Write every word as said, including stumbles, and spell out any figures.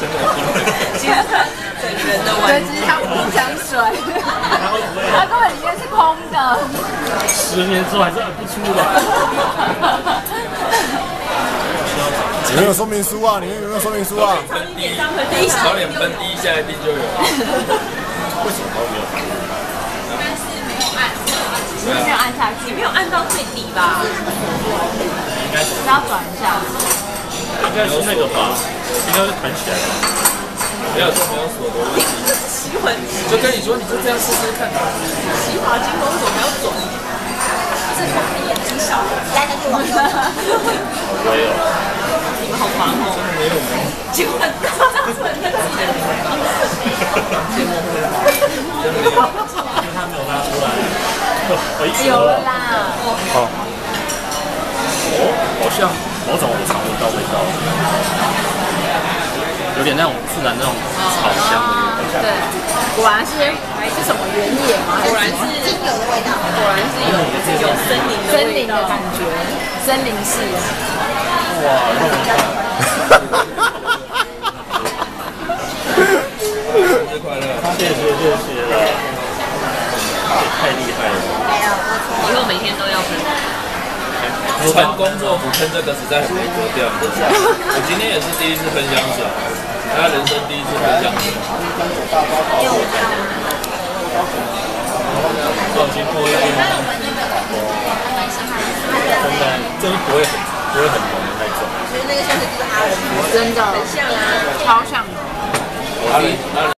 生活功能。 其实它整人的玩具， 对，只是它不讲水，它根本里面是空的。 十年之后还是按不出来。 有没有说明书啊？里面有没有说明书啊？ 第一早点分第一下一定就有。为什么没有？ 但是没有按， 没有按下去， 你没有按到最底吧？ 应该是是要转一下。 应该是那个吧？应该是弹起来吧？没有，这没有锁的问题。 洗碗机就跟你说，你就这样试试看。 洗发精为什么要转？这从你眼睛小， 来下去往右。 没有。 你们好忙哦。 真的没有吗？ 结果这样子很那个自己的方式。 真的没有，因为他没有拉出来。 有了啦。 好。 哦，好像某种我尝不到味道，有点那种自然那种草香的味道。 对，果然是是什么原野吗？ 果然是精油的味道，果然是有有森林的森林的感觉，森林系。 哇，那么快！生日快乐！谢谢谢谢了，太厉害了！ 以后每天都要分。 穿工作服喷这个实在很没格调。我今天也是第一次喷香水，他人生第一次喷香水。放心脱一点。真的，这是不会很不会很浓的那种。 其实那个香水就是阿仁， 真的， 很像啊， 超像的。 阿仁阿仁。